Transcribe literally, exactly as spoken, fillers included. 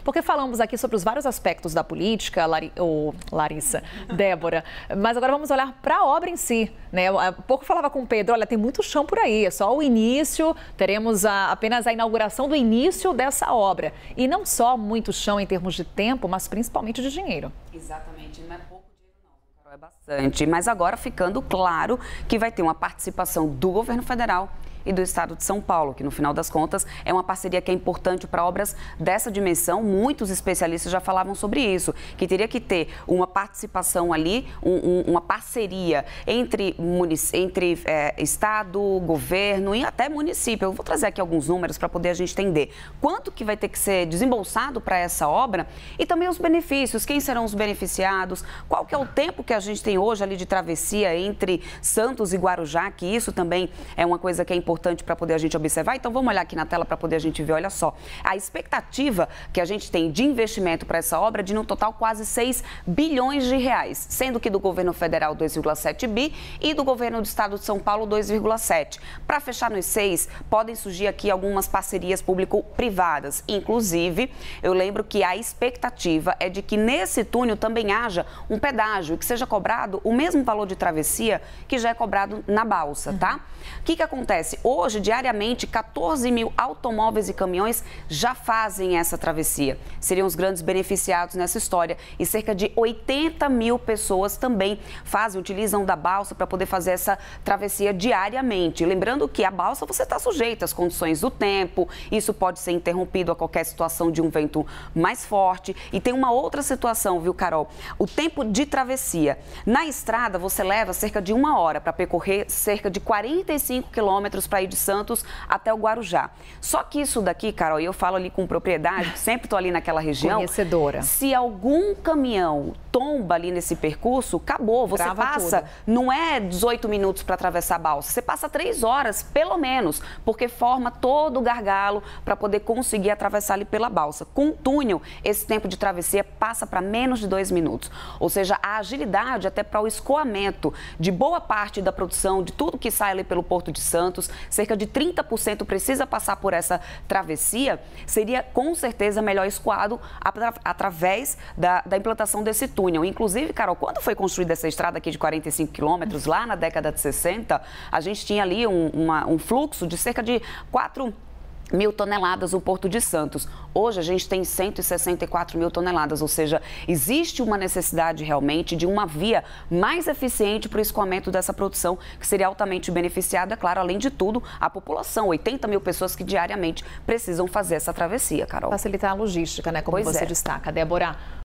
porque falamos aqui sobre os vários aspectos da política, Lari, ou Larissa, Débora, mas agora vamos olhar para a obra em si, né? Há pouco falava com o Pedro, olha, tem muito chão por aí, é só o início, teremos a, apenas a inauguração do início dessa obra. E não só muito chão em termos de tempo, mas principalmente de dinheiro. Exatamente, não é pouco dinheiro não, Carol, é bastante. Mas agora ficando claro que vai ter uma participação do governo federal e do estado de São Paulo, que no final das contas é uma parceria que é importante para obras dessa dimensão. Muitos especialistas já falavam sobre isso, que teria que ter uma participação ali, um, um, uma parceria entre, entre é, estado, governo e até município. Eu vou trazer aqui alguns números para poder a gente entender quanto que vai ter que ser desembolsado para essa obra e também os benefícios, quem serão os beneficiados, qual que é o tempo que a gente tem hoje ali de travessia entre Santos e Guarujá, que isso também é uma coisa que é importante importante para poder a gente observar. Então, vamos olhar aqui na tela para poder a gente ver. Olha só, a expectativa que a gente tem de investimento para essa obra é de, no total, quase seis bilhões de reais, sendo que do governo federal dois vírgula sete bi e do governo do estado de São Paulo dois vírgula sete. Para fechar nos seis, podem surgir aqui algumas parcerias público-privadas. Inclusive, eu lembro que a expectativa é de que nesse túnel também haja um pedágio, que seja cobrado o mesmo valor de travessia que já é cobrado na balsa, tá? O que que acontece? Hoje, diariamente, quatorze mil automóveis e caminhões já fazem essa travessia. Seriam os grandes beneficiados nessa história. E cerca de oitenta mil pessoas também fazem, utilizam da balsa para poder fazer essa travessia diariamente. Lembrando que a balsa você está sujeito às condições do tempo, isso pode ser interrompido a qualquer situação de um vento mais forte. E tem uma outra situação, viu, Carol? O tempo de travessia. Na estrada, você leva cerca de uma hora para percorrer cerca de quarenta e cinco quilômetros para ir de Santos até o Guarujá. Só que isso daqui, Carol, e eu falo ali com propriedade, sempre estou ali naquela região. Conhecedora. Se algum caminhão tomba ali nesse percurso, acabou. Você Trava passa, tudo. Não é dezoito minutos para atravessar a balsa, você passa três horas, pelo menos, porque forma todo o gargalo para poder conseguir atravessar ali pela balsa. Com o túnel, esse tempo de travessia passa para menos de dois minutos. Ou seja, a agilidade até para o escoamento de boa parte da produção, de tudo que sai ali pelo Porto de Santos, cerca de trinta por cento precisa passar por essa travessia, seria com certeza melhor escoado atra através da, da implantação desse túnel. Inclusive, Carol, quando foi construída essa estrada aqui de quarenta e cinco quilômetros, lá na década de sessenta, a gente tinha ali um, uma, um fluxo de cerca de quatro mil toneladas no Porto de Santos. Hoje a gente tem cento e sessenta e quatro mil toneladas, ou seja, existe uma necessidade realmente de uma via mais eficiente para o escoamento dessa produção, que seria altamente beneficiada, é claro, além de tudo, a população, oitenta mil pessoas que diariamente precisam fazer essa travessia, Carol. Facilitar a logística, né, como Pois você é. destaca, Débora.